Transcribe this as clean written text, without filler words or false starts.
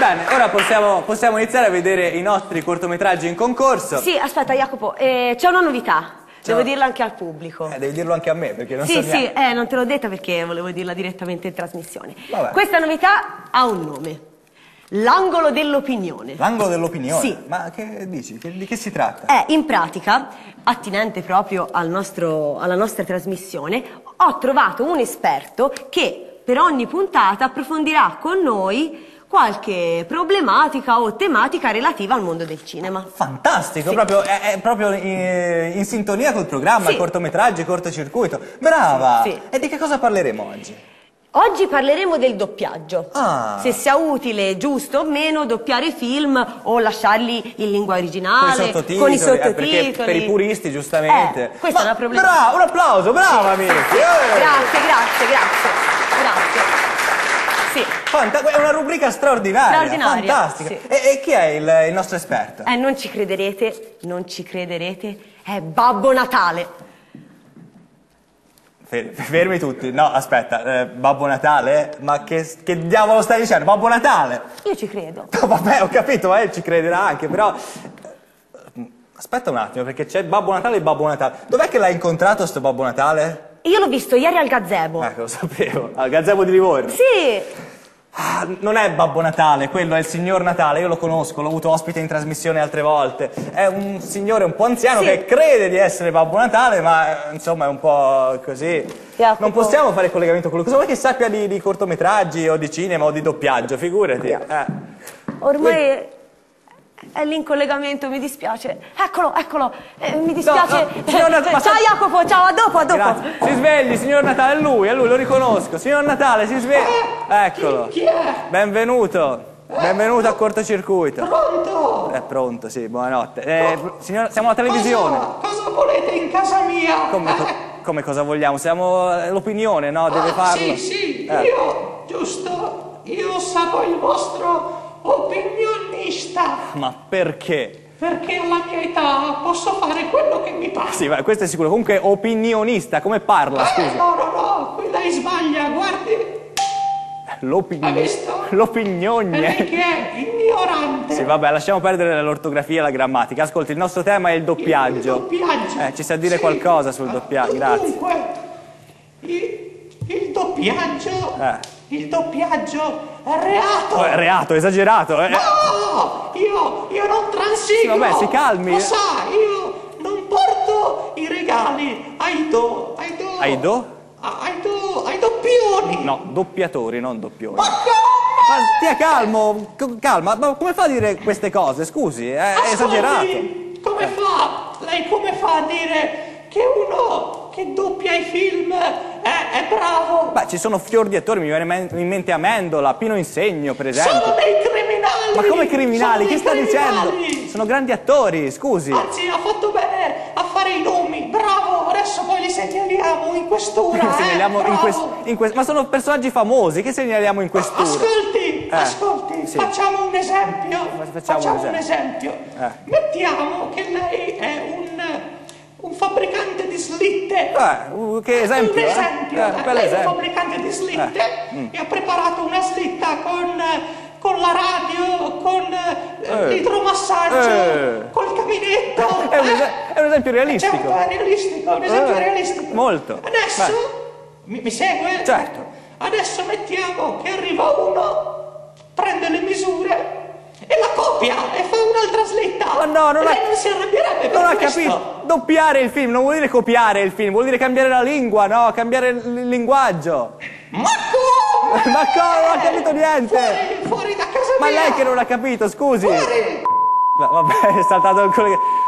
Bene, ora possiamo iniziare a vedere i nostri cortometraggi in concorso. Sì, aspetta Jacopo, c'è una novità. Devo dirla anche al pubblico. Devi dirlo anche a me, perché non so niente. Sì, non te l'ho detta perché volevo dirla direttamente in trasmissione. Vabbè. Questa novità ha un nome. L'angolo dell'opinione. L'angolo dell'opinione? Sì. Ma che dici? Di che si tratta? In pratica, attinente proprio alla nostra trasmissione, ho trovato un esperto che per ogni puntata approfondirà con noi qualche problematica o tematica relativa al mondo del cinema. Fantastico, sì. È proprio in sintonia col programma, sì. Cortometraggi, cortocircuito. Brava! Sì. E di che cosa parleremo oggi? Oggi parleremo del doppiaggio. Ah. Se sia utile, giusto o meno, doppiare film o lasciarli in lingua originale, con i sottotitoli. Perché per i puristi, giustamente. Questa è una problema. Bravo, un applauso, brava amici! Grazie. Sì. È una rubrica straordinaria, fantastica. Sì. E chi è il nostro esperto? Non ci crederete, è Babbo Natale. Fermi tutti, no, aspetta, Babbo Natale? Ma che diavolo stai dicendo? Babbo Natale? Io ci credo. No, vabbè, ho capito, ci crederà anche, però... Aspetta un attimo, perché c'è Babbo Natale e Babbo Natale. Dov'è che l'hai incontrato, sto Babbo Natale? Io l'ho visto ieri al Gazebo. Lo sapevo, al Gazebo di Livorno. Sì. Non è Babbo Natale, quello è il signor Natale, io lo conosco, l'ho avuto ospite in trasmissione altre volte. È un signore un po' anziano che crede di essere Babbo Natale, ma insomma è un po' così. Jacopo. Non possiamo fare collegamento con lui. Cosa vuoi che sappia di cortometraggi o di cinema o di doppiaggio? Figurati. Ormai è lì in collegamento, mi dispiace. Eccolo, mi dispiace. Ciao Jacopo, ciao, a dopo. Grazie. Si svegli, signor Natale, è lui, lo riconosco. Signor Natale, si svegli. Eccolo. Chi è? Benvenuto a cortocircuito. Pronto? È pronto, sì, buonanotte. Signor, siamo alla televisione. Cosa volete in casa mia? Come cosa vogliamo? Siamo l'opinione, no? Deve farlo. Sì, io, giusto, io sarò il vostro opinionista. Ma perché? Perché alla mia età posso fare quello che mi pare. Sì, ma questo è sicuro. Comunque opinionista, come parla, scusi? No, qui lei sbaglia, guardi. Hai visto? L'opinione. Lei che è ignorante. Sì, vabbè, lasciamo perdere l'ortografia e la grammatica. Ascolti, il nostro tema è il doppiaggio. Il doppiaggio. Ci sa dire qualcosa sul doppiaggio? Grazie. Dunque, il doppiaggio... Il doppiaggio è reato! È reato, esagerato! No! Io non transigo! Sì, vabbè, si calmi! Lo sa, io non porto i regali ai doppioni! No, doppiatori, non doppioni. Ma come? Ma stia calmo, calma, ma come fa a dire queste cose? Scusi, è esagerato! Come fa? Lei come fa a dire che uno che doppia i film è bravo? Beh, ci sono fior di attori, mi viene in mente Amendola, Pino Insegno, per esempio. Sono dei criminali! Ma come criminali? Che sta dicendo? Sono grandi attori, scusi. Anzi, ha fatto bene a fare i nomi, bravo! Adesso poi li segnaliamo in questura, segnaliamo ma sono personaggi famosi, che segnaliamo in questura? Ascolti, sì. Facciamo un esempio. Facciamo un esempio. Mettiamo che lei è un fabbricante di slitte. Che esempio? Un esempio. Lei è un fabbricante di slitte e ha preparato una slitta con la radio, con l'idromassaggio, col caminetto. È un esempio realistico. Certo, è realistico, un esempio realistico. Molto. Adesso, mi segue? Certo. Adesso mettiamo che arriva uno, prende le misure e la copia e fa un'altra slitta. Ma no, non si arrabbierebbe per non ha questo. capito. Doppiare il film non vuol dire copiare il film, vuol dire cambiare la lingua, no? Cambiare il linguaggio. Ma come? Ma come? Non ha capito niente. Fuori da casa mia. Ma lei che non ha capito, scusi. Fuori. Vabbè, è saltato il collega.